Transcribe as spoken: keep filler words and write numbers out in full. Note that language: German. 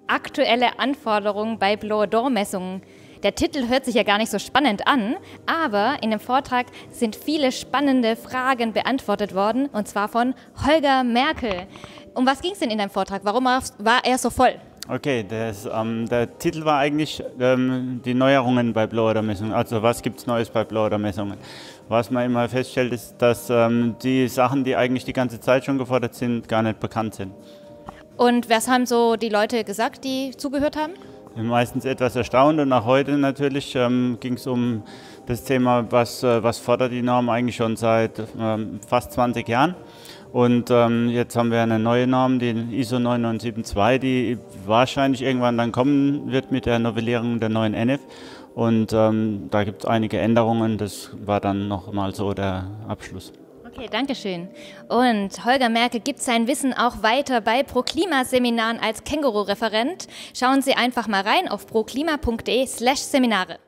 Aktuelle Anforderungen bei Blower-Door-Messungen. Der Titel hört sich ja gar nicht so spannend an, aber in dem Vortrag sind viele spannende Fragen beantwortet worden, und zwar von Holger Merkel. Um was ging es denn in deinem Vortrag? Warum war er so voll? Okay, das, ähm, der Titel war eigentlich ähm, die Neuerungen bei Blower-Door-Messungen, also was gibt es Neues bei Blower-Door-Messungen. Was man immer feststellt, ist, dass ähm, die Sachen, die eigentlich die ganze Zeit schon gefordert sind, gar nicht bekannt sind. Und was haben so die Leute gesagt, die zugehört haben? Meistens etwas erstaunt, und auch heute natürlich ähm, ging es um das Thema, was, äh, was fordert die Norm eigentlich schon seit ähm, fast zwanzig Jahren. Und ähm, jetzt haben wir eine neue Norm, die I S O neun neun sieben zwei, die wahrscheinlich irgendwann dann kommen wird mit der Novellierung der neuen N F. Und ähm, da gibt es einige Änderungen, das war dann nochmal so der Abschluss. Okay, danke schön. Und Holger Merkel gibt sein Wissen auch weiter bei ProKlima-Seminaren als Känguru-Referent. Schauen Sie einfach mal rein auf proklima punkt de slash Seminare.